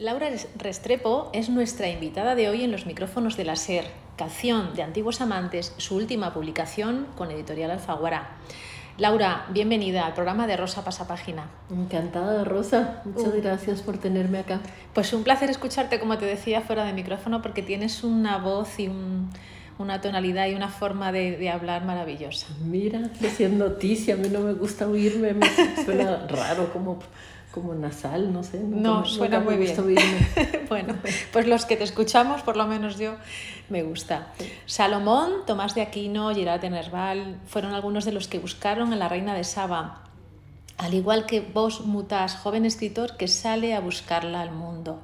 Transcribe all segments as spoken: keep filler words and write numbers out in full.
Laura Restrepo es nuestra invitada de hoy en los micrófonos de la SER, Canción de Antiguos Amantes, su última publicación con Editorial Alfaguara. Laura, bienvenida al programa de Rosa Pasapágina. Encantada, Rosa. Muchas uh. gracias por tenerme acá. Pues un placer escucharte, como te decía, fuera de micrófono, porque tienes una voz y un, una tonalidad y una forma de, de hablar maravillosa. Mira, eso es noticia. A mí no me gusta oírme, me suena raro, como... como nasal, no sé. No, me, suena muy bien. Bueno, pues los que te escuchamos, por lo menos yo, me gusta. Salomón, Tomás de Aquino, Gerard de Nerval fueron algunos de los que buscaron a la reina de Saba, al igual que vos, Mutas, joven escritor que sale a buscarla al mundo.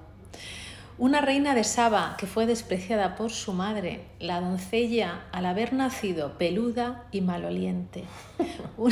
Una reina de Saba que fue despreciada por su madre, la doncella, al haber nacido peluda y maloliente. Una,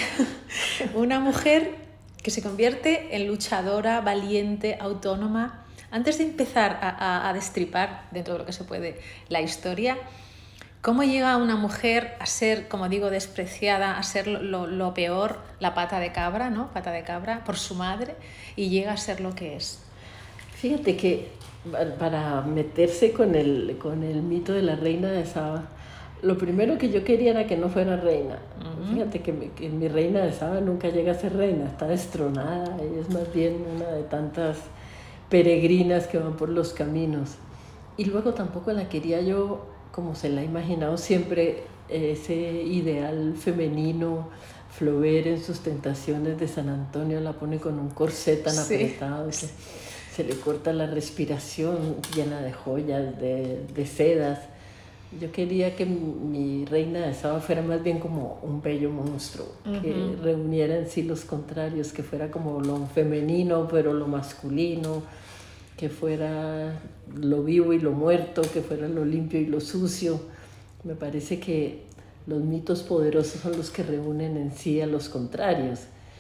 una mujer que se convierte en luchadora, valiente, autónoma. Antes de empezar a, a, a destripar, dentro de lo que se puede, la historia, ¿cómo llega una mujer a ser, como digo, despreciada, a ser lo, lo peor, la pata de cabra, ¿no? Pata de cabra, por su madre, y llega a ser lo que es? Fíjate que para meterse con el, con el mito de la reina de Saba, lo primero que yo quería era que no fuera reina. Uh-huh. Fíjate que mi, que mi reina de Saba nunca llega a ser reina, está destronada, ella es más bien una de tantas peregrinas que van por los caminos. Y luego tampoco la quería yo como se la ha imaginado siempre, ese ideal femenino. Flaubert en sus Tentaciones de San Antonio la pone con un corsé tan sí. apretado que se le corta la respiración, llena de joyas, de, de sedas. Yo quería que mi reina de Saba fuera más bien como un bello monstruo, uh-huh. que reuniera en sí los contrarios, que fuera como lo femenino, pero lo masculino, que fuera lo vivo y lo muerto, que fuera lo limpio y lo sucio. Me parece que los mitos poderosos son los que reúnen en sí a los contrarios.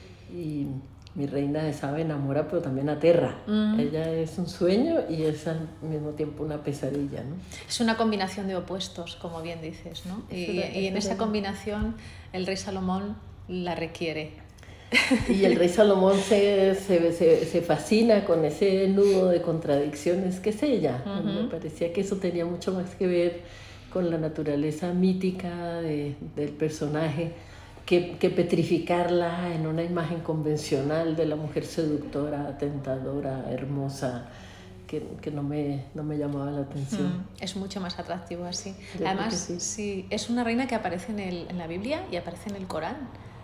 Y mi reina de Saba enamora, pero también aterra. Mm. Ella es un sueño y es al mismo tiempo una pesadilla, ¿no? Es una combinación de opuestos, como bien dices, ¿no? Y, una, y en esa combinación el rey Salomón la requiere. Y el rey Salomón se, se, se, se fascina con ese nudo de contradicciones que es ella. Uh-huh. Me parecía que eso tenía mucho más que ver con la naturaleza mítica de, del personaje, Que, que petrificarla en una imagen convencional de la mujer seductora, tentadora, hermosa, que, que no, me, no me llamaba la atención. Mm, es mucho más atractivo así. Yo Además, sí. Sí, es una reina que aparece en, el, en la Biblia y aparece en el Corán.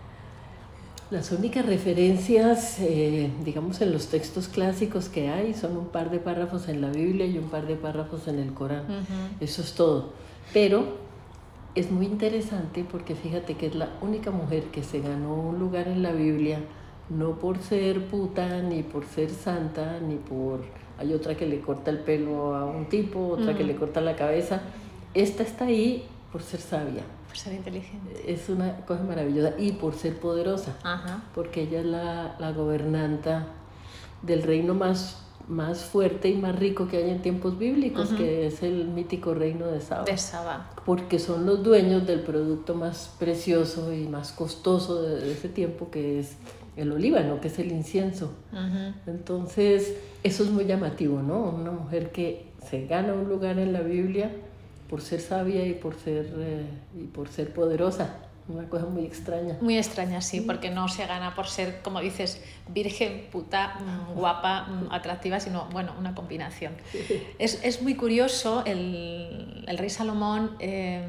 Las únicas referencias, eh, digamos, en los textos clásicos que hay son un par de párrafos en la Biblia y un par de párrafos en el Corán. Uh-huh. Eso es todo. Pero es muy interesante porque fíjate que es la única mujer que se ganó un lugar en la Biblia, no por ser puta, ni por ser santa, ni por... Hay otra que le corta el pelo a un tipo, otra mm. que le corta la cabeza. Esta está ahí por ser sabia. Por ser inteligente. Es una cosa maravillosa. Y por ser poderosa. Ajá. Porque ella es la, la gobernanta del reino más... más fuerte y más rico que hay en tiempos bíblicos, uh-huh. que es el mítico reino de Saba. De Saba. Porque son los dueños del producto más precioso y más costoso de, de ese tiempo, que es el olíbano, que es el incienso. Uh-huh. Entonces, eso es muy llamativo, ¿no? Una mujer que se gana un lugar en la Biblia por ser sabia y por ser, eh, y por ser poderosa. Una cosa muy extraña. Muy extraña, sí, porque no se gana por ser, como dices, virgen, puta, guapa, atractiva, sino, bueno, una combinación. Es, es muy curioso el, el rey Salomón, eh,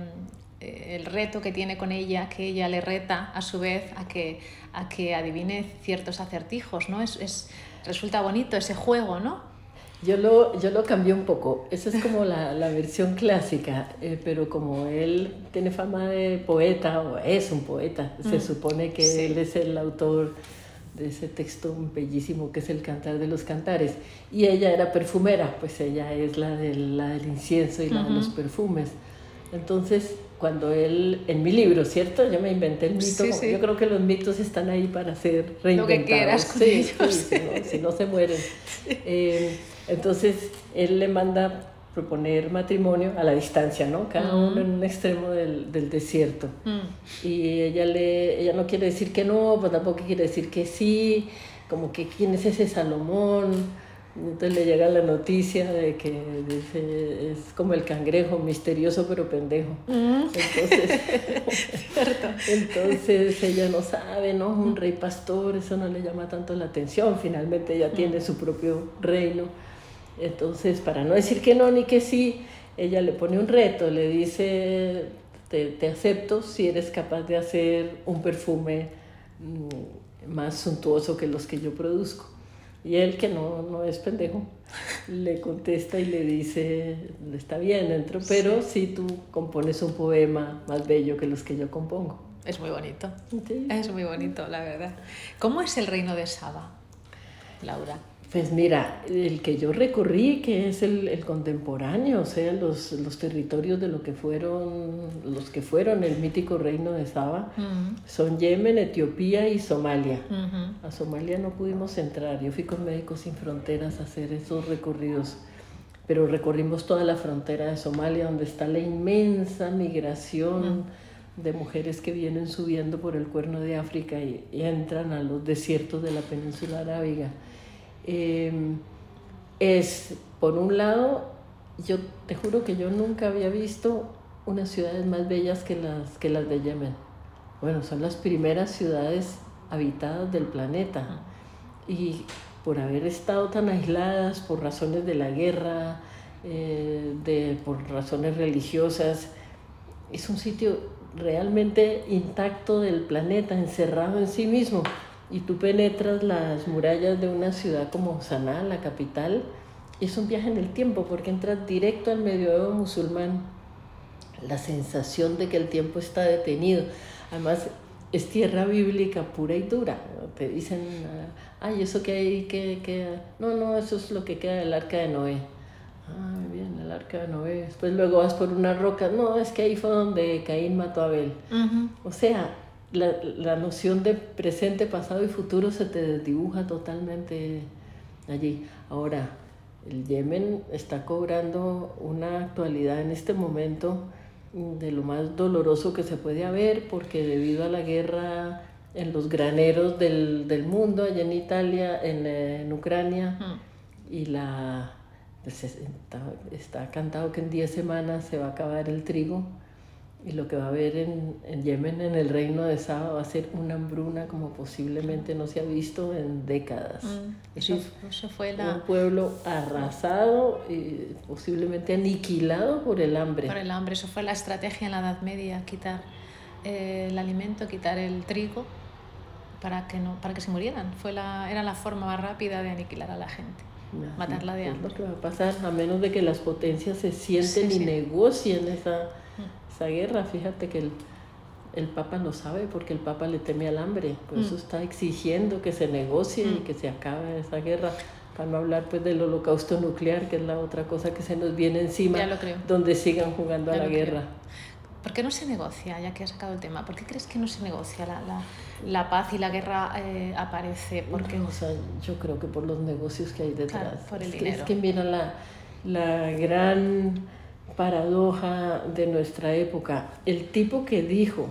el reto que tiene con ella, que ella le reta a su vez a que, a que adivine ciertos acertijos, ¿no? Es, es, resulta bonito ese juego, ¿no? Yo lo, yo lo cambié un poco. Esa es como la, la versión clásica, eh, pero como él tiene fama de poeta, o es un poeta, mm. se supone que sí. él es el autor de ese texto bellísimo que es el Cantar de los Cantares. Y ella era perfumera, pues ella es la del, la del incienso y la uh-huh. de los perfumes. Entonces, cuando él, en mi libro, ¿cierto? Yo me inventé el mito. Sí, sí. Yo creo que los mitos están ahí para ser reinventados. Lo que quieras con sí, ellos. Sí, si, no, si no se mueren. Sí. Eh, entonces, él le manda proponer matrimonio a la distancia, ¿no? Cada uh-huh. uno en un extremo del, del desierto. Uh-huh. Y ella, le, ella no quiere decir que no, pero tampoco quiere decir que sí. Como que, ¿quién es ese Salomón? Entonces le llega la noticia de que dice, es como el cangrejo, misterioso pero pendejo. Mm. Entonces, Cierto. entonces ella no sabe, ¿no? Un rey pastor, eso no le llama tanto la atención. Finalmente ella mm. tiene su propio reino. Entonces, para no decir que no ni que sí, ella le pone un reto, le dice, te, te acepto si eres capaz de hacer un perfume mmm, más suntuoso que los que yo produzco. Y él, que no, no es pendejo, le contesta y le dice, está bien, entro, pero si sí, tú compones un poema más bello que los que yo compongo. Es muy bonito, sí. Es muy bonito, la verdad. ¿Cómo es el reino de Saba, Laura? Pues mira, el que yo recorrí, que es el, el contemporáneo, o sea, los, los territorios de lo que fueron, los que fueron el mítico reino de Saba, uh-huh. son Yemen, Etiopía y Somalia. Uh-huh. A Somalia no pudimos entrar, yo fui con Médicos Sin Fronteras a hacer esos recorridos, pero recorrimos toda la frontera de Somalia, donde está la inmensa migración uh-huh. de mujeres que vienen subiendo por el Cuerno de África y, y entran a los desiertos de la península arábiga. Eh, es, por un lado, yo te juro que yo nunca había visto unas ciudades más bellas que las, que las de Yemen. Bueno, son las primeras ciudades habitadas del planeta y por haber estado tan aisladas por razones de la guerra, eh, de, por razones religiosas, es un sitio realmente intacto del planeta, encerrado en sí mismo. Y tú penetras las murallas de una ciudad como Saná, la capital, y es un viaje en el tiempo porque entras directo al medioevo musulmán. La sensación de que el tiempo está detenido. Además, es tierra bíblica pura y dura. Te dicen, ay, eso que hay que queda. No, no, eso es lo que queda del arca de Noé. Ah, bien, el arca de Noé. Después luego vas por una roca. No, es que ahí fue donde Caín mató a Abel. Uh-huh. O sea, La, la noción de presente, pasado y futuro se te desdibuja totalmente allí. Ahora, el Yemen está cobrando una actualidad en este momento de lo más doloroso que se puede haber, porque debido a la guerra en los graneros del, del mundo, allá en Italia, en, en Ucrania, mm. y la, pues está, está cantado que en diez semanas se va a acabar el trigo. Y lo que va a haber en, en Yemen, en el reino de Saba, va a ser una hambruna como posiblemente no se ha visto en décadas. Mm, eso, eso fue la... Un pueblo arrasado y posiblemente aniquilado por el hambre. Por el hambre, eso fue la estrategia en la Edad Media, quitar eh, el alimento, quitar el trigo para que, no, para que se murieran. Fue la, era la forma más rápida de aniquilar a la gente. Así, matarla de hambre. Es lo que va a pasar, a menos de que las potencias se sienten sí, y sí. negocien esa... esa guerra. Fíjate que el, el Papa lo sabe porque el Papa le teme al hambre, por mm. eso está exigiendo que se negocie mm. y que se acabe esa guerra, para no hablar pues del holocausto nuclear, que es la otra cosa que se nos viene encima, ya lo creo. Donde sigan jugando ya a la guerra. Creo. ¿Por qué no se negocia, ya que has sacado el tema? ¿Por qué crees que no se negocia? La, la, la paz y la guerra eh, aparece. Porque... No, o sea, yo creo que por los negocios que hay detrás. Claro, por el es, dinero. Que, es que mira la, la gran paradoja de nuestra época. El tipo que dijo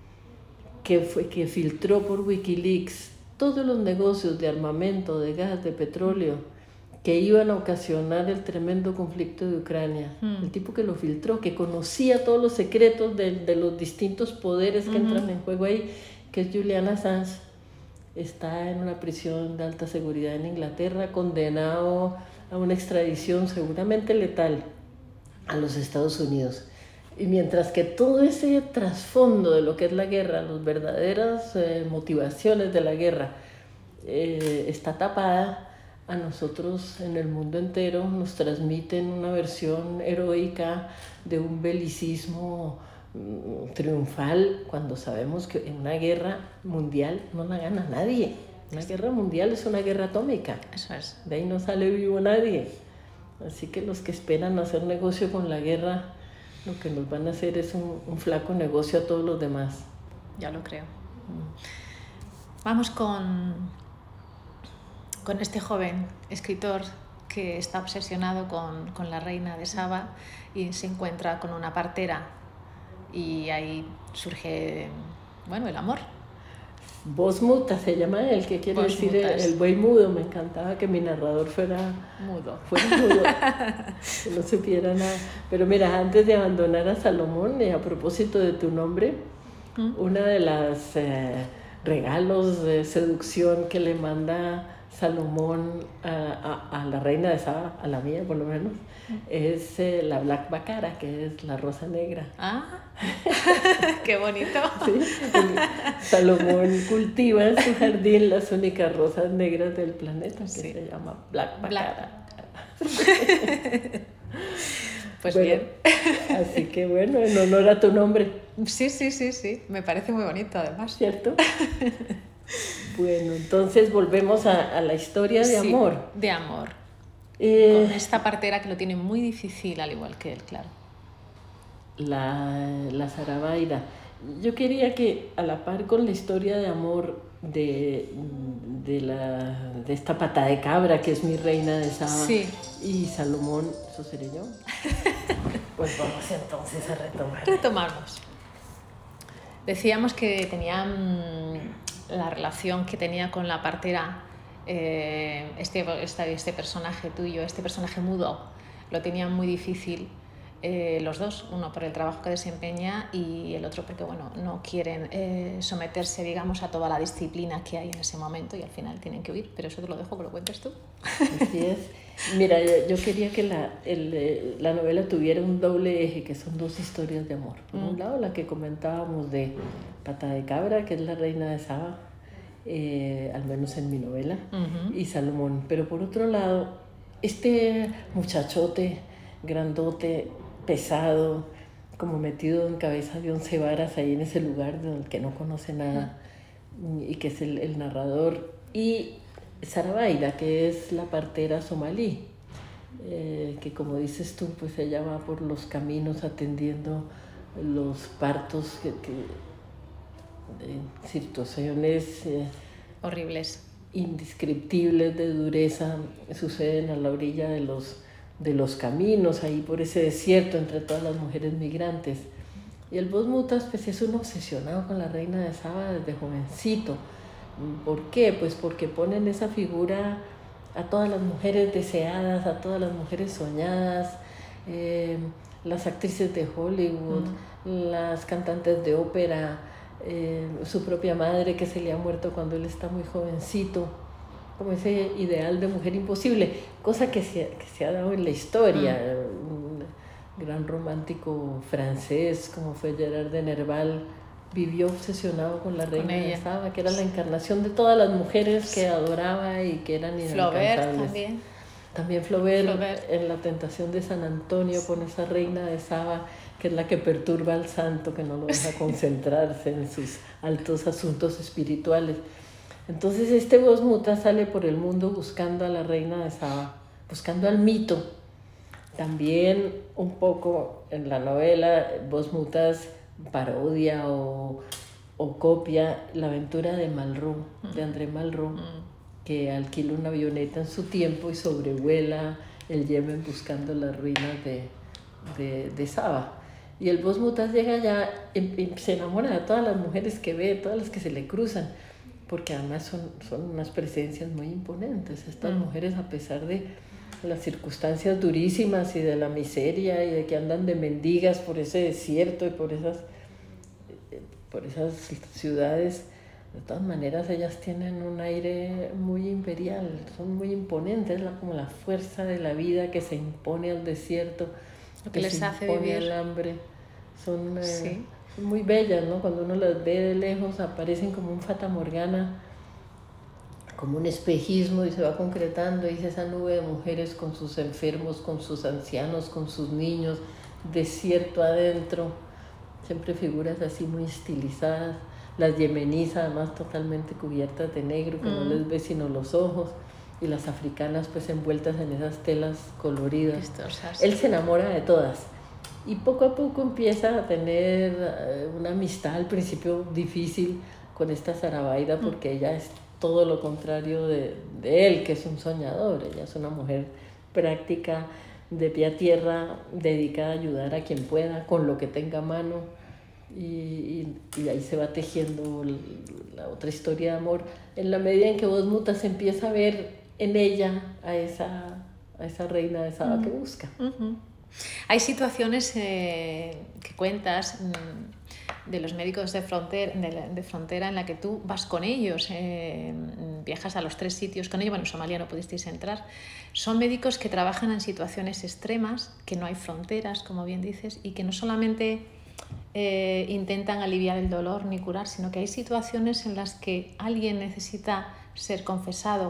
que, fue, que filtró por Wikileaks todos los negocios de armamento, de gas, de petróleo, que iban a ocasionar el tremendo conflicto de Ucrania. Mm. El tipo que lo filtró, que conocía todos los secretos de, de los distintos poderes que mm-hmm. entran en juego ahí, que es Julian Assange, está en una prisión de alta seguridad en Inglaterra, condenado a una extradición seguramente letal a los Estados Unidos. Y mientras que todo ese trasfondo de lo que es la guerra, las verdaderas eh, motivaciones de la guerra, eh, está tapada, a nosotros en el mundo entero nos transmiten una versión heroica de un belicismo mm, triunfal, cuando sabemos que en una guerra mundial no la gana nadie. Una guerra mundial es una guerra atómica. Eso es. De ahí no sale vivo nadie. Así que los que esperan hacer negocio con la guerra, lo que nos van a hacer es un, un flaco negocio a todos los demás. Ya lo creo. Mm. Vamos con, con este joven escritor que está obsesionado con, con la reina de Saba y se encuentra con una partera y ahí surge, bueno, el amor. Bosmuta se llama él, que quiere Bosmutas. decir el, el buey mudo. Me encantaba que mi narrador fuera Mudo. Fuera mudo, que no supiera nada. Pero mira, antes de abandonar a Salomón, eh, a propósito de tu nombre, ¿Mm? una de las eh, regalos de seducción que le manda Salomón a, a, a la reina de Saba, a la mía por lo menos, es eh, la Black Bacara, que es la rosa negra. Ah, qué bonito. Sí, Salomón cultiva en su jardín las únicas rosas negras del planeta, que sí. se llama Black Bacara. Black. Pues bueno, bien. Así que bueno, en honor a tu nombre. Sí, sí, sí, sí, me parece muy bonito además. ¿Cierto? Bueno, entonces volvemos a, a la historia de sí, amor. De amor. Eh, Con esta partera que lo tiene muy difícil, al igual que él, claro. La, la Sarabáida. Yo quería que a la par con la historia de amor de, de, la, de esta pata de cabra que es mi reina de Saba, sí. y Salomón, ¿eso seré yo? Pues vamos entonces a retomar. Retomamos. Decíamos que tenían la relación que tenía con la partera, eh, este, este, este personaje tuyo, este personaje mudo, lo tenían muy difícil. Eh, los dos, uno por el trabajo que desempeña y el otro porque bueno, no quieren eh, someterse, digamos, a toda la disciplina que hay en ese momento y al final tienen que huir, pero eso te lo dejo que lo cuentes tú. Así es. Mira, yo quería que la, el, la novela tuviera un doble eje, que son dos historias de amor. Por mm. un lado, la que comentábamos de Pata de Cabra, que es la reina de Saba, eh, al menos en mi novela, uh-huh. y Salomón. Pero por otro lado, este muchachote grandote, pesado, como metido en cabeza de once varas ahí en ese lugar del que no conoce nada, y que es el, el narrador, y Sarabáida, que es la partera somalí, eh, que como dices tú, pues ella va por los caminos atendiendo los partos, que, que, de situaciones eh, horribles, indescriptibles de dureza, suceden a la orilla de los de los caminos, ahí por ese desierto entre todas las mujeres migrantes. Y el Bosmutas pues es un obsesionado con la reina de Saba desde jovencito. ¿Por qué? Pues porque ponen esa figura a todas las mujeres deseadas, a todas las mujeres soñadas, eh, las actrices de Hollywood, mm. las cantantes de ópera, eh, su propia madre que se le ha muerto cuando él está muy jovencito, como ese ideal de mujer imposible, cosa que se, que se ha dado en la historia. Mm. Un gran romántico francés como fue Gerard de Nerval vivió obsesionado con la reina de Saba, que era la encarnación de todas las mujeres que adoraba y que eran inalcanzables. Flaubert también. También Flaubert, Flaubert en La tentación de San Antonio, con esa reina de Saba que es la que perturba al santo, que no lo deja concentrarse en sus altos asuntos espirituales. Entonces este Bosmutas sale por el mundo buscando a la reina de Saba, buscando al mito. También un poco en la novela Bosmutas parodia o, o copia la aventura de Malraux, mm. de André Malraux, mm. que alquila una avioneta en su tiempo y sobrevuela el Yemen buscando las ruinas de, de, de Saba. Y el Bosmutas llega allá y, y se enamora de todas las mujeres que ve, todas las que se le cruzan, porque además son, son unas presencias muy imponentes. Estas mm. mujeres, a pesar de las circunstancias durísimas y de la miseria y de que andan de mendigas por ese desierto y por esas, por esas ciudades, de todas maneras ellas tienen un aire muy imperial, son muy imponentes, es como la fuerza de la vida que se impone al desierto, lo que, que les se hace impone vivir. al hambre. Son, eh, sí. son muy bellas, ¿no? Cuando uno las ve de lejos aparecen como un fata morgana, como un espejismo, y se va concretando, y es esa nube de mujeres con sus enfermos, con sus ancianos, con sus niños, desierto adentro, siempre figuras así muy estilizadas, las yemeníes además totalmente cubiertas de negro, que mm. no les ve sino los ojos, y las africanas pues envueltas en esas telas coloridas. Vistosas. Él se enamora de todas, y poco a poco empieza a tener una amistad, al principio difícil, con esta Sarabáida, porque mm. ella es todo lo contrario de, de él, que es un soñador. Ella es una mujer práctica, de pie a tierra, dedicada a ayudar a quien pueda, con lo que tenga a mano, Y, y, y ahí se va tejiendo la otra historia de amor. En la medida en que vos mutas, empieza a ver en ella a esa, a esa reina de Saba uh-huh. que busca. Uh-huh. Hay situaciones eh, que cuentas mmm, de los médicos de frontera, de, de frontera en la que tú vas con ellos, eh, viajas a los tres sitios con ellos. Bueno, en Somalia no pudisteis entrar. Son médicos que trabajan en situaciones extremas, que no hay fronteras, como bien dices, y que no solamente eh, intentan aliviar el dolor ni curar, sino que hay situaciones en las que alguien necesita ser confesado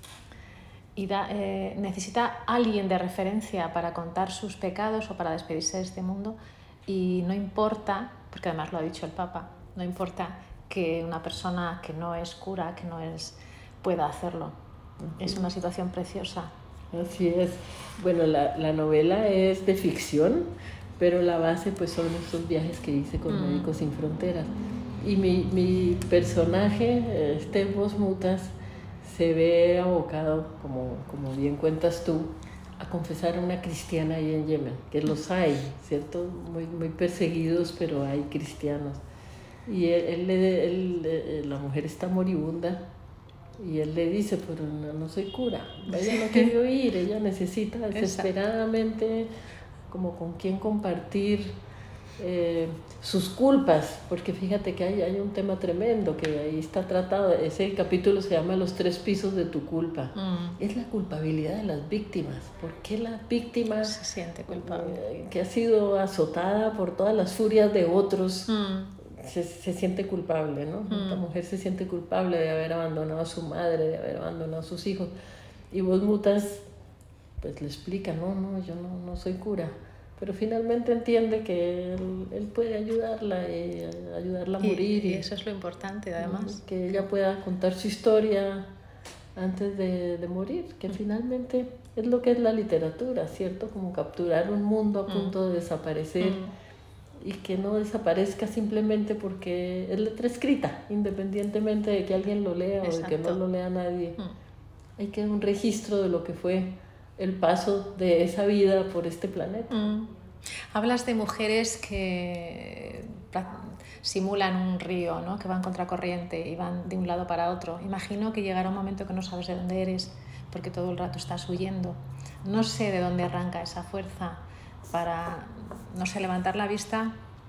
y da, eh, necesita alguien de referencia para contar sus pecados o para despedirse de este mundo, y no importa, porque además lo ha dicho el Papa, no importa que una persona que no es cura, que no es, pueda hacerlo. Uh-huh. Es una situación preciosa. Así es. Bueno, la, la novela es de ficción, pero la base pues son estos viajes que hice con mm. Médicos Sin Fronteras. Y mi, mi personaje, este Vos Mutas, se ve abocado, como, como bien cuentas tú, a confesar a una cristiana ahí en Yemen, que los hay, ¿cierto? Muy, muy perseguidos, pero hay cristianos. Y él, él, él, él, la mujer está moribunda, y él le dice, pero no, no soy cura, ella no quiere oír, ella necesita desesperadamente como con quien compartir eh, sus culpas, porque fíjate que hay, hay un tema tremendo que ahí está tratado. Ese capítulo se llama Los tres pisos de tu culpa. Mm. Es la culpabilidad de las víctimas. ¿Por qué la víctima se siente culpable? Eh, que ha sido azotada por todas las furias de otros mm. se, se siente culpable, ¿no? Mm. La mujer se siente culpable de haber abandonado a su madre, de haber abandonado a sus hijos. Y Vos Mutas pues le explica, no, no, yo no, no soy cura. Pero finalmente entiende que él, él puede ayudarla, y ayudarla a morir. Y, y eso es lo importante, además. Que ella pueda contar su historia antes de, de morir, que mm. finalmente es lo que es la literatura, ¿cierto? Como capturar un mundo a punto mm. de desaparecer mm. y que no desaparezca simplemente porque es letra escrita, independientemente de que alguien lo lea Exacto. o de que no lo lea nadie. Mm. Hay que dar un registro de lo que fue el paso de esa vida por este planeta. Mm. Hablas de mujeres que simulan un río, ¿no? Que van contracorriente y van de un lado para otro. Imagino que llegará un momento que no sabes de dónde eres porque todo el rato estás huyendo. No sé de dónde arranca esa fuerza para, no sé, levantar la vista,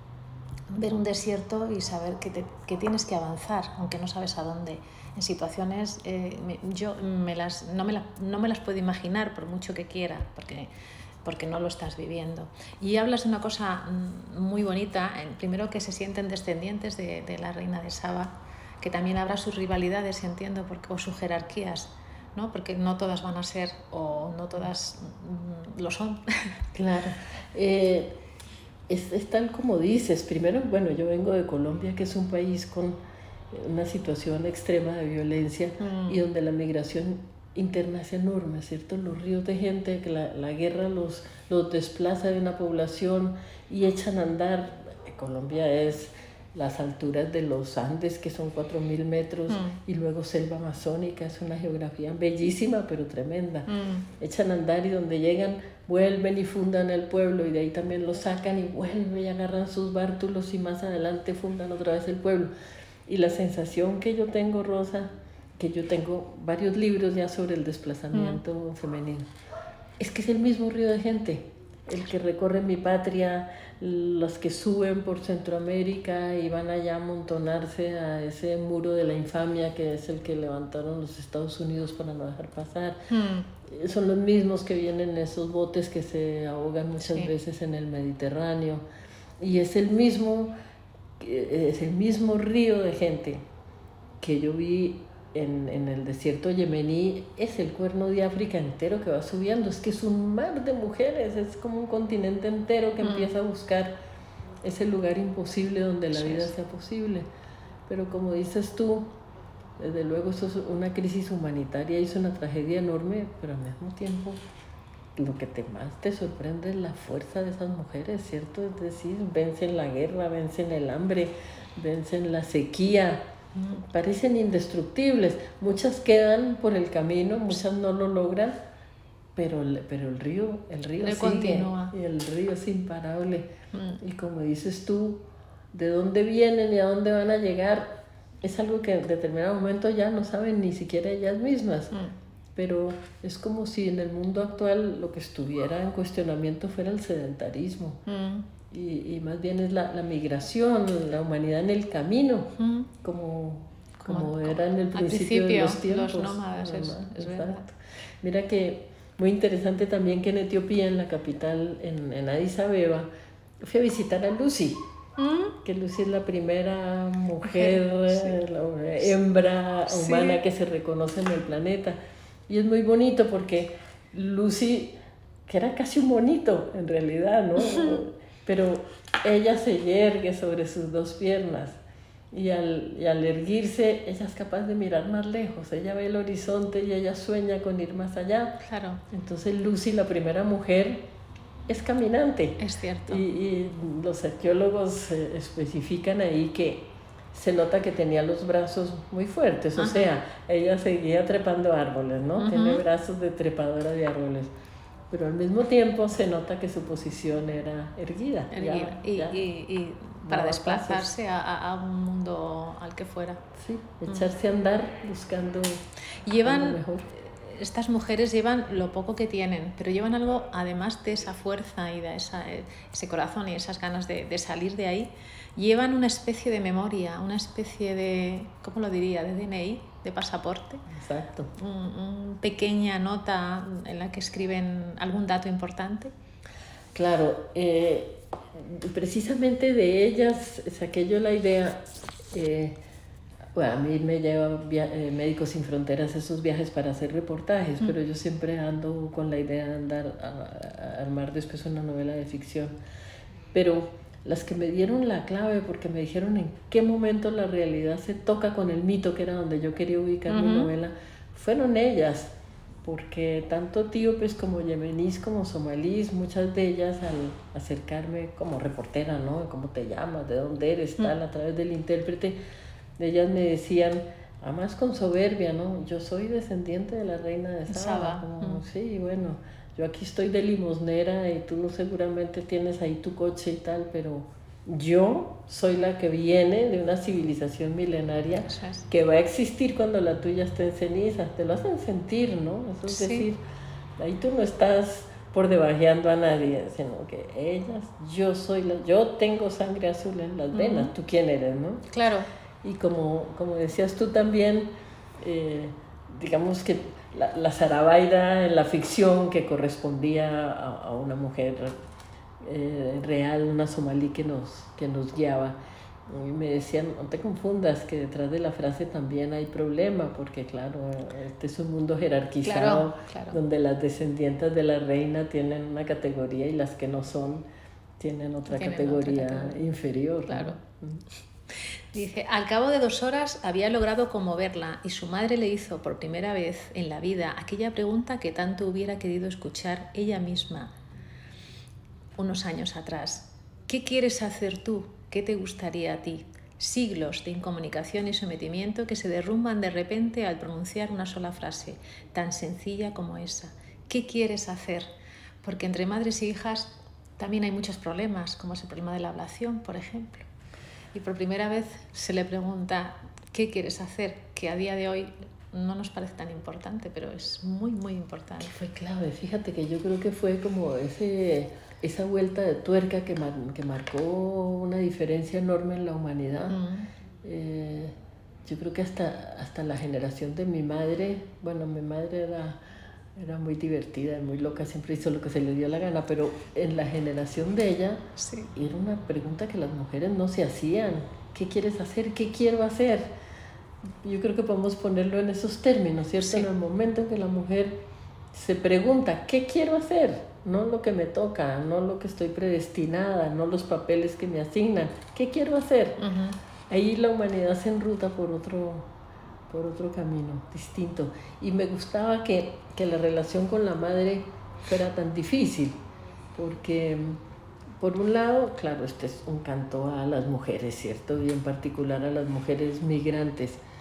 ver un desierto y saber que, te, que tienes que avanzar, aunque no sabes a dónde. En situaciones, eh, me, yo me las, no, me la, no me las puedo imaginar por mucho que quiera, porque, porque no lo estás viviendo. Y hablas de una cosa muy bonita, primero que se sienten descendientes de, de la reina de Saba, que también habrá sus rivalidades, entiendo, porque, o sus jerarquías, ¿no? Porque no todas van a ser, o no todas mm, lo son. Claro. Eh, es, es tal como dices. Primero, bueno, yo vengo de Colombia, que es un país con una situación extrema de violencia mm. y donde la migración interna es enorme, ¿cierto? Los ríos de gente, que la, la guerra los, los desplaza de una población y echan a andar. Colombia es las alturas de los Andes, que son cuatro mil metros, mm. y luego selva amazónica, es una geografía bellísima pero tremenda. Mm. Echan a andar y donde llegan vuelven y fundan el pueblo, y de ahí también lo sacan y vuelven y agarran sus bártulos y más adelante fundan otra vez el pueblo. Y la sensación que yo tengo, Rosa, que yo tengo varios libros ya sobre el desplazamiento mm. femenino, es que es el mismo río de gente, el que recorre mi patria, los que suben por Centroamérica y van allá a amontonarse a ese muro de la infamia que es el que levantaron los Estados Unidos para no dejar pasar. Mm. Son los mismos que vienen en esos botes que se ahogan muchas sí. veces en el Mediterráneo. Y es el mismo... es el mismo río de gente que yo vi en, en el desierto yemení. Es el Cuerno de África entero que va subiendo. Es que es un mar de mujeres, es como un continente entero que mm. empieza a buscar ese lugar imposible donde la sí, vida sea posible. Pero como dices tú, desde luego eso es una crisis humanitaria y es una tragedia enorme, pero al mismo tiempo lo que te más te sorprende es la fuerza de esas mujeres, ¿cierto? Es decir, vencen la guerra, vencen el hambre, vencen la sequía, mm. parecen indestructibles. Muchas quedan por el camino, muchas no lo logran, pero, pero el río, el río sigue, continúa. Y el río es imparable. Mm. Y como dices tú, de dónde vienen y a dónde van a llegar, es algo que en determinado momento ya no saben ni siquiera ellas mismas. Mm. Pero es como si en el mundo actual lo que estuviera en cuestionamiento fuera el sedentarismo. Mm. Y, y más bien es la, la migración, la humanidad en el camino, mm. como, como, como era en el principio, principio de los tiempos. Los nómadas, no, es, es verdad. Mira que muy interesante también que en Etiopía, en la capital, en, en Addis Abeba, fui a visitar a Lucy. ¿Mm? Que Lucy es la primera mujer, sí. la hembra sí. humana que se reconoce en el planeta. Y es muy bonito porque Lucy, que era casi un monito en realidad, ¿no? Pero ella se yergue sobre sus dos piernas y al, y al erguirse ella es capaz de mirar más lejos. Ella ve el horizonte y ella sueña con ir más allá. Claro. Entonces Lucy, la primera mujer, es caminante. Es cierto. Y, y los arqueólogos eh, especifican ahí que se nota que tenía los brazos muy fuertes. Ajá. O sea, ella seguía trepando árboles, ¿no? Uh-huh. Tiene brazos de trepadora de árboles. Pero al mismo tiempo se nota que su posición era erguida. Erguida. Ya, y, ya, y, y para desplazarse a, a un mundo al que fuera. Sí, echarse uh-huh. a andar buscando Llevan... lo mejor. Estas mujeres llevan lo poco que tienen, pero llevan algo, además de esa fuerza y de esa, ese corazón y esas ganas de, de salir de ahí, llevan una especie de memoria, una especie de, ¿cómo lo diría?, de D N I, de pasaporte. Exacto. Una un pequeña nota en la que escriben algún dato importante. Claro, eh, precisamente de ellas saqué yo la idea... Eh, Bueno, a mí me llevan eh, Médicos Sin Fronteras esos viajes para hacer reportajes, mm. pero yo siempre ando con la idea de andar a, a armar después una novela de ficción. Pero las que me dieron la clave, porque me dijeron en qué momento la realidad se toca con el mito, que era donde yo quería ubicar uh-huh. mi novela, fueron ellas, porque tanto etíopes como yemeníes como somalíes, muchas de ellas al acercarme como reportera, ¿no? ¿Cómo te llamas? ¿De dónde eres? Tal, a través del intérprete, ellas me decían, además con soberbia, ¿no? Yo soy descendiente de la reina de Saba. Saba. Como, mm. Sí, bueno, yo aquí estoy de limosnera y tú seguramente tienes ahí tu coche y tal, pero yo soy la que viene de una civilización milenaria es. que va a existir cuando la tuya esté en ceniza. Te lo hacen sentir, ¿no? Eso es sí. decir, ahí tú no estás por debajeando a nadie, sino que ellas, yo soy la, yo tengo sangre azul en las venas, mm. ¿tú quién eres, no? Claro. Y como, como decías tú también, eh, digamos que la, la Zarabaida en la ficción que correspondía a, a una mujer eh, real, una somalí que nos, que nos guiaba, y me decían, no te confundas, que detrás de la frase también hay problema, porque claro, este es un mundo jerarquizado, claro, claro. donde las descendientes de la reina tienen una categoría y las que no son tienen otra, tienen categoría, otra categoría inferior. Claro. ¿No? Dice, al cabo de dos horas había logrado conmoverla y su madre le hizo por primera vez en la vida aquella pregunta que tanto hubiera querido escuchar ella misma unos años atrás. ¿Qué quieres hacer tú? ¿Qué te gustaría a ti? Siglos de incomunicación y sometimiento que se derrumban de repente al pronunciar una sola frase, tan sencilla como esa. ¿Qué quieres hacer? Porque entre madres e hijas también hay muchos problemas, como es el problema de la ablación, por ejemplo. Y por primera vez se le pregunta, ¿qué quieres hacer? Que a día de hoy no nos parece tan importante, pero es muy, muy importante. Que fue clave, fíjate que yo creo que fue como ese, esa vuelta de tuerca que, mar, que marcó una diferencia enorme en la humanidad. Mm. Eh, yo creo que hasta, hasta la generación de mi madre, bueno, mi madre era... Era muy divertida, muy loca, siempre hizo lo que se le dio la gana, pero en la generación de ella sí. era una pregunta que las mujeres no se hacían. ¿Qué quieres hacer? ¿Qué quiero hacer? Yo creo que podemos ponerlo en esos términos, ¿cierto? Sí. En el momento en que la mujer se pregunta, ¿qué quiero hacer? No lo que me toca, no lo que estoy predestinada, no los papeles que me asignan. ¿Qué quiero hacer? Uh-huh. Ahí la humanidad se enruta por otro... por otro camino distinto, y me gustaba que, que la relación con la madre fuera tan difícil, porque por un lado, claro, este es un canto a las mujeres, ¿cierto? Y en particular a las mujeres migrantes,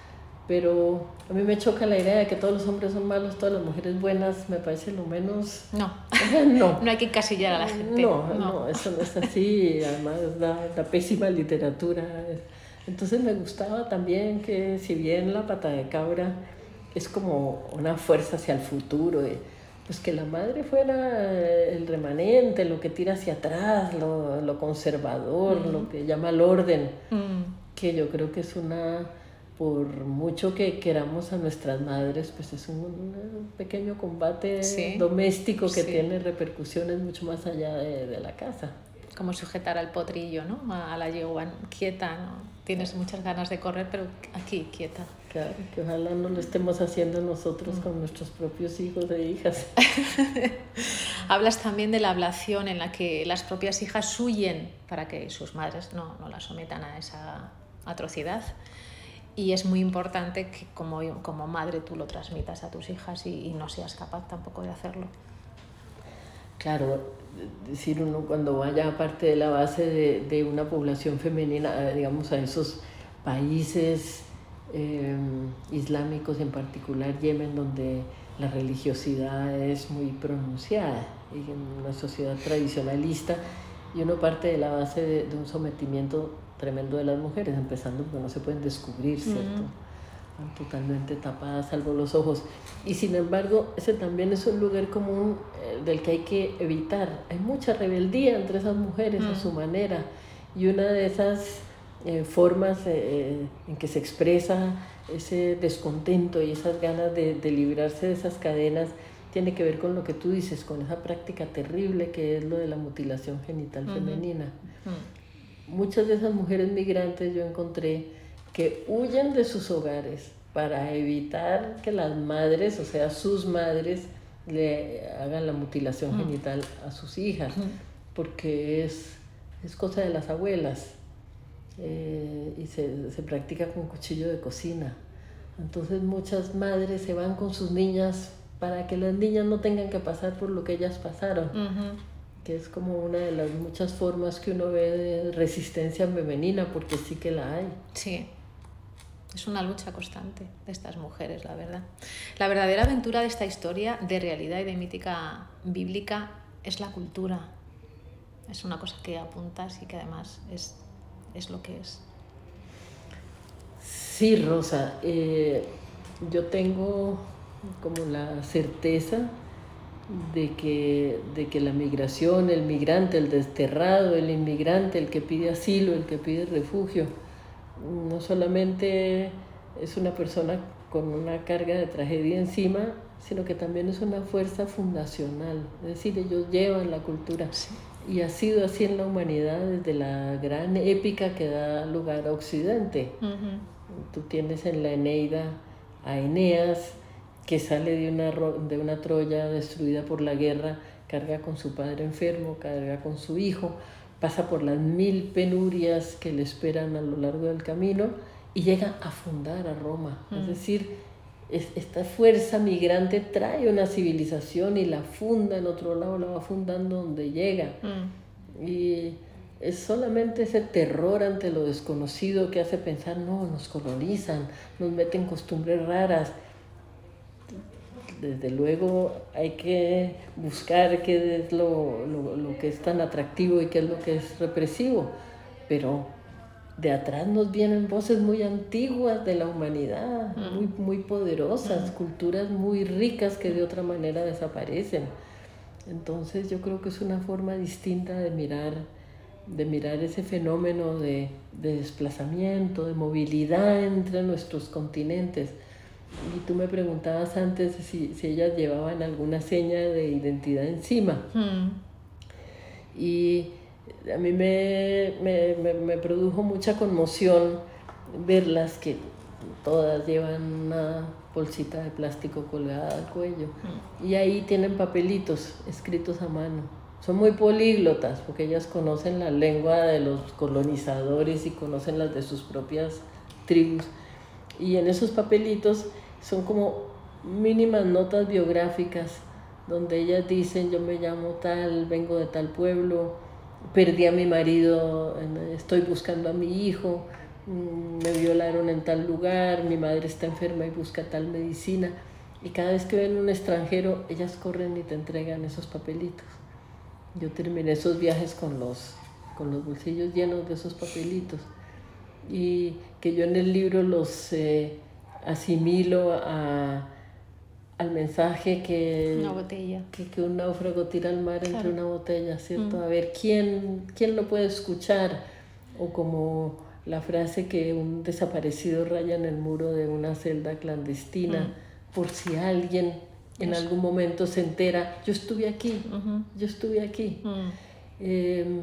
pero a mí me choca la idea de que todos los hombres son malos, todas las mujeres buenas, me parece lo menos... No, no, no hay que encasillar a la gente. No, no, no. eso no es así, además da, da pésima literatura. Entonces me gustaba también que si bien La pata de cabra es como una fuerza hacia el futuro, pues que la madre fuera el remanente, lo que tira hacia atrás, lo, lo conservador, mm. lo que llama el orden, mm. que yo creo que es una... Por mucho que queramos a nuestras madres, pues es un, un pequeño combate sí, doméstico que sí. tiene repercusiones mucho más allá de, de la casa. Como sujetar al potrillo, ¿no? A la yegua quieta, ¿no? Tienes muchas ganas de correr, pero aquí, quieta. Claro, que ojalá no lo estemos haciendo nosotros mm. con nuestros propios hijos e hijas. Hablas también de la ablación en la que las propias hijas huyen para que sus madres no, no las sometan a esa atrocidad. Y es muy importante que como, como madre tú lo transmitas a tus hijas y, y no seas capaz tampoco de hacerlo. Claro, decir uno cuando vaya aparte de la base de, de una población femenina, digamos a esos países eh, islámicos, en particular Yemen, donde la religiosidad es muy pronunciada y en una sociedad tradicionalista, y uno parte de la base de, de un sometimiento tremendo de las mujeres, empezando porque no se pueden descubrir, ¿cierto? Mm. Están totalmente tapadas, salvo los ojos. Y sin embargo, ese también es un lugar común eh, del que hay que evitar. Hay mucha rebeldía entre esas mujeres mm. a su manera, y una de esas eh, formas eh, en que se expresa ese descontento y esas ganas de, de librarse de esas cadenas tiene que ver con lo que tú dices, con esa práctica terrible que es lo de la mutilación genital mm-hmm. femenina. Mm. Muchas de esas mujeres migrantes yo encontré que huyen de sus hogares para evitar que las madres, o sea, sus madres, le hagan la mutilación mm. genital a sus hijas, mm. porque es, es cosa de las abuelas eh, y se, se practica con cuchillo de cocina. Entonces muchas madres se van con sus niñas para que las niñas no tengan que pasar por lo que ellas pasaron. Mm-hmm. Que es como una de las muchas formas que uno ve de resistencia femenina, porque sí que la hay. Sí, es una lucha constante de estas mujeres, la verdad. La verdadera aventura de esta historia de realidad y de mítica bíblica es la cultura. Es una cosa que apuntas y que además es, es lo que es. Sí, Rosa, eh, yo tengo como la certeza de que, de que la migración, el migrante, el desterrado, el inmigrante, el que pide asilo, el que pide refugio, no solamente es una persona con una carga de tragedia encima, sino que también es una fuerza fundacional. Es decir, ellos llevan la cultura. Sí. Y ha sido así en la humanidad desde la gran épica que da lugar a Occidente. Uh-huh. Tú tienes en la Eneida a Eneas, que sale de una, de una Troya destruida por la guerra, carga con su padre enfermo, carga con su hijo, pasa por las mil penurias que le esperan a lo largo del camino y llega a fundar a Roma. Mm. Es decir, es, esta fuerza migrante trae una civilización y la funda en otro lado, la va fundando donde llega. Mm. Y es solamente ese terror ante lo desconocido que hace pensar, no, nos colonizan, nos meten costumbres raras. Desde luego hay que buscar qué es lo, lo, lo que es tan atractivo y qué es lo que es represivo, pero de atrás nos vienen voces muy antiguas de la humanidad, mm. muy, muy poderosas, mm. culturas muy ricas que de otra manera desaparecen. Entonces yo creo que es una forma distinta de mirar, de mirar ese fenómeno de, de desplazamiento, de movilidad entre nuestros continentes. Y tú me preguntabas antes si, si ellas llevaban alguna seña de identidad encima. Mm. Y a mí me, me, me, me produjo mucha conmoción verlas, que todas llevan una bolsita de plástico colgada al cuello. Mm. Y ahí tienen papelitos escritos a mano. Son muy políglotas porque ellas conocen la lengua de los colonizadores y conocen las de sus propias tribus. Y en esos papelitos son como mínimas notas biográficas donde ellas dicen: yo me llamo tal, vengo de tal pueblo, perdí a mi marido, estoy buscando a mi hijo, me violaron en tal lugar, mi madre está enferma y busca tal medicina. Y cada vez que ven un extranjero, ellas corren y te entregan esos papelitos. Yo terminé esos viajes con los, con los bolsillos llenos de esos papelitos. Y que yo en el libro los eh, asimilo a, al mensaje que, una botella. que, que un náufrago tira al mar, claro, entre una botella, ¿cierto? Mm. A ver, ¿quién, ¿quién lo puede escuchar? O como la frase que un desaparecido raya en el muro de una celda clandestina, mm. por si alguien en Eso. algún momento se entera, yo estuve aquí, uh-huh. yo estuve aquí. Mm. Eh,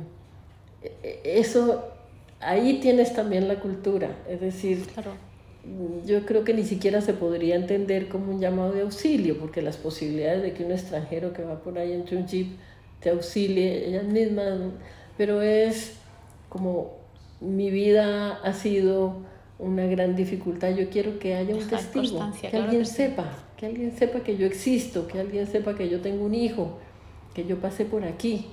eso, ahí tienes también la cultura, es decir, claro. yo creo que ni siquiera se podría entender como un llamado de auxilio, porque las posibilidades de que un extranjero que va por ahí entre un jeep te auxilie, ellas mismas, pero es como mi vida ha sido una gran dificultad, yo quiero que haya un testigo, que claro alguien que sí. sepa, que alguien sepa que yo existo, que alguien sepa que yo tengo un hijo, que yo pasé por aquí.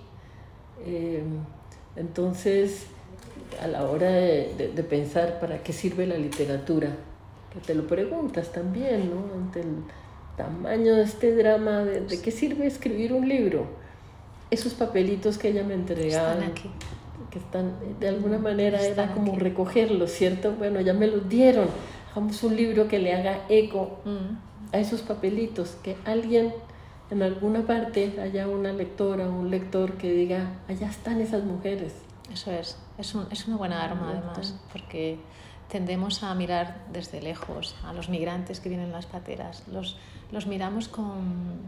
Eh, entonces, a la hora de, de, de pensar para qué sirve la literatura, que te lo preguntas también, ¿no? Ante el tamaño de este drama, de, de qué sirve escribir un libro. Esos papelitos que ella me entregaba, están aquí. que están, de alguna manera están era como aquí. recogerlos, ¿cierto? Bueno, ya me los dieron, hagamos un libro que le haga eco mm. a esos papelitos, que alguien en alguna parte haya una lectora o un lector que diga, allá están esas mujeres. Eso es, es, un, es una buena arma además, porque tendemos a mirar desde lejos a los migrantes que vienen en las pateras, los, los miramos con,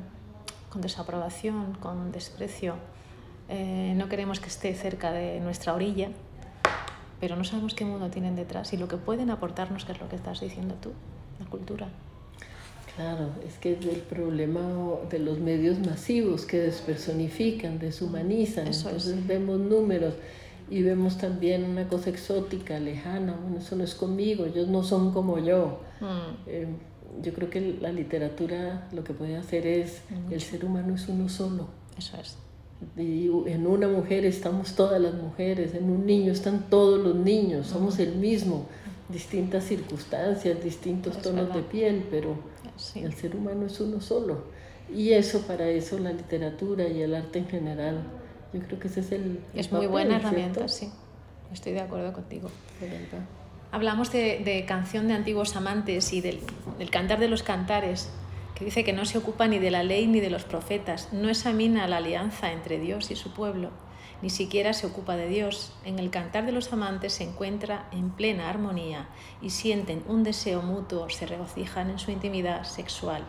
con desaprobación, con desprecio, eh, no queremos que esté cerca de nuestra orilla, pero no sabemos qué mundo tienen detrás y lo que pueden aportarnos, que es lo que estás diciendo tú, la cultura. Claro, es que es el problema de los medios masivos que despersonifican, deshumanizan, Eso entonces es. vemos números y vemos también una cosa exótica, lejana, bueno, eso no es conmigo, ellos no son como yo. Mm. Eh, yo creo que la literatura lo que puede hacer es, Mucho. el ser humano es uno solo. Eso es. Y en una mujer estamos todas las mujeres, en un niño están todos los niños, somos mm. el mismo, distintas circunstancias, distintos es tonos verdad. de piel, pero sí. el ser humano es uno solo. Y eso, para eso la literatura y el arte en general, yo creo que ese es el, el Es papel, muy buena herramienta, ¿cierto? sí. Estoy de acuerdo contigo. Excelente. Hablamos de, de canción de antiguos amantes y del, del cantar de los cantares, que dice que no se ocupa ni de la ley ni de los profetas, no examina la alianza entre Dios y su pueblo, ni siquiera se ocupa de Dios. En el cantar de los amantes se encuentra en plena armonía y sienten un deseo mutuo, se regocijan en su intimidad sexual.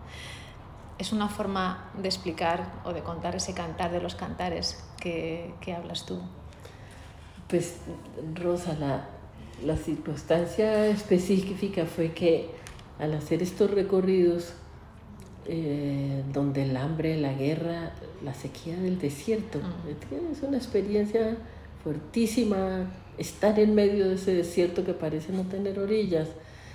Es una forma de explicar o de contar ese cantar de los cantares que, que hablas tú. Pues, Rosa, la, la circunstancia específica fue que al hacer estos recorridos, eh, donde el hambre, la guerra, la sequía del desierto, uh-huh. es una experiencia fuertísima, estar en medio de ese desierto que parece no tener orillas.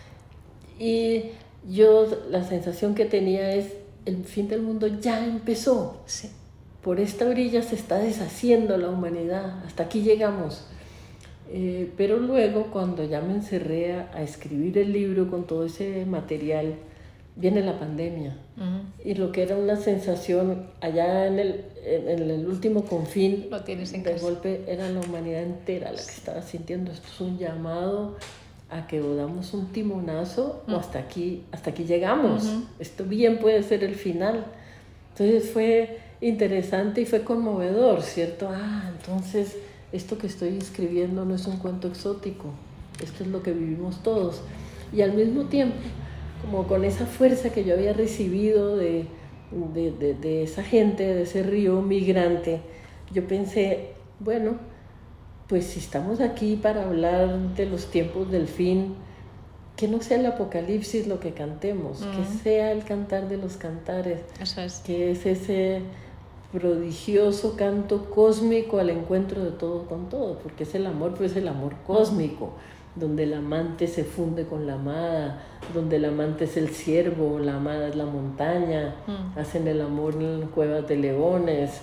Y yo, la sensación que tenía es, el fin del mundo ya empezó. Sí. Por esta orilla se está deshaciendo la humanidad, hasta aquí llegamos. Eh, pero luego, cuando ya me encerré a, a escribir el libro con todo ese material, viene la pandemia. Uh-huh. Y lo que era una sensación allá en el, en, en el último confín, lo tienes en de casa. golpe era la humanidad entera la que estaba sintiendo. Esto es un llamado a que o damos un timonazo uh-huh. o hasta aquí, hasta aquí llegamos. Uh-huh. Esto bien puede ser el final. Entonces fue interesante y fue conmovedor, ¿cierto? Ah, entonces esto que estoy escribiendo no es un cuento exótico, esto es lo que vivimos todos. Y al mismo tiempo, como con esa fuerza que yo había recibido de, de, de, de esa gente, de ese río migrante, yo pensé, bueno, pues si estamos aquí para hablar de los tiempos del fin, que no sea el apocalipsis lo que cantemos, uh-huh. que sea el cantar de los cantares. Eso es. Que es ese prodigioso canto cósmico al encuentro de todo con todo, porque es el amor, pues es el amor cósmico, uh-huh. donde el amante se funde con la amada, donde el amante es el ciervo, la amada es la montaña, uh-huh. hacen el amor en cuevas de leones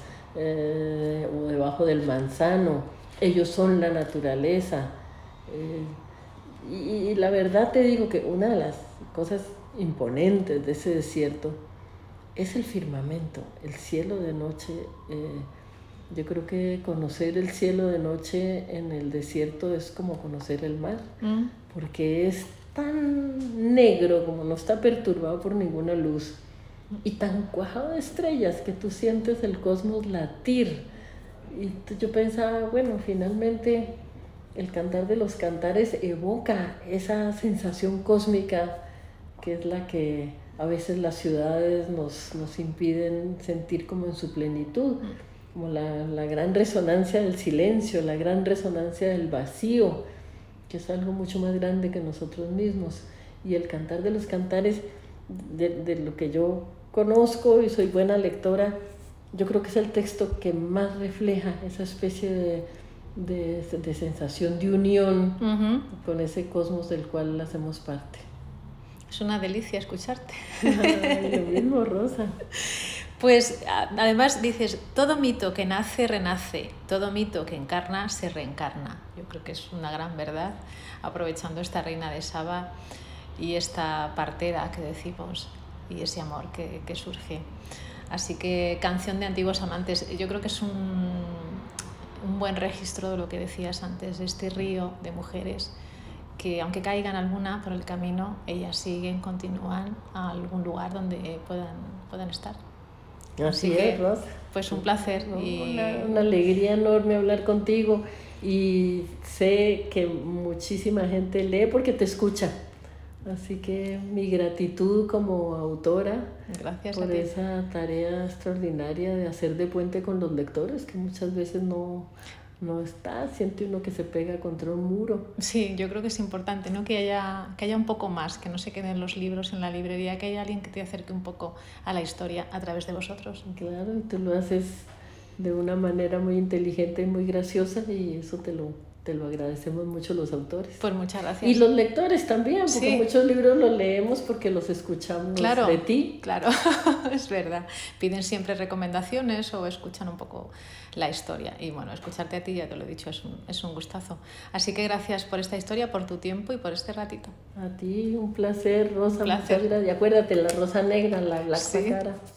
eh, o debajo del manzano. Ellos son la naturaleza. Eh, Y, y la verdad te digo que una de las cosas imponentes de ese desierto es el firmamento, el cielo de noche. Eh, yo creo que conocer el cielo de noche en el desierto es como conocer el mar, mm. porque es tan negro, como no está perturbado por ninguna luz, y tan cuajado de estrellas que tú sientes el cosmos latir. Y yo pensaba, bueno, finalmente el Cantar de los Cantares evoca esa sensación cósmica que es la que a veces las ciudades nos, nos impiden sentir como en su plenitud, como la, la gran resonancia del silencio, la gran resonancia del vacío, que es algo mucho más grande que nosotros mismos. Y el Cantar de los Cantares, de, de lo que yo conozco y soy buena lectora, yo creo que es el texto que más refleja esa especie de, de, de sensación de unión uh-huh. con ese cosmos del cual hacemos parte. Es una delicia escucharte. Ay, lo mismo, Rosa. Pues además dices, todo mito que nace, renace, todo mito que encarna, se reencarna. Yo creo que es una gran verdad, aprovechando esta reina de Saba y esta partera que decimos y ese amor que, que surge. Así que Canción de Antiguos Amantes, yo creo que es un, un buen registro de lo que decías antes, de este río de mujeres que aunque caigan alguna por el camino, ellas siguen, continúan a algún lugar donde puedan, puedan estar. Así, Así es, que, Rosa. Pues un placer. No, y... una, una alegría enorme hablar contigo, y sé que muchísima gente lee porque te escucha. Así que mi gratitud como autora. Gracias por a ti. Esa tarea extraordinaria de hacer de puente con los lectores, que muchas veces no... no está, siente uno que se pega contra un muro. Sí, yo creo que es importante, ¿no? Que haya, que haya un poco más, que no se queden los libros en la librería, que haya alguien que te acerque un poco a la historia a través de vosotros. Claro, y tú lo haces de una manera muy inteligente y muy graciosa, y eso te lo, te lo agradecemos mucho los autores. Pues muchas gracias. Y los lectores también, porque sí. muchos libros los leemos porque los escuchamos claro, de ti. Claro, es verdad. Piden siempre recomendaciones o escuchan un poco la historia. Y bueno, escucharte a ti, ya te lo he dicho, es un, es un gustazo. Así que gracias por esta historia, por tu tiempo y por este ratito. A ti, un placer, Rosa. Un placer. Muchas gracias. Y acuérdate, la rosa negra, la blanca sí. cara.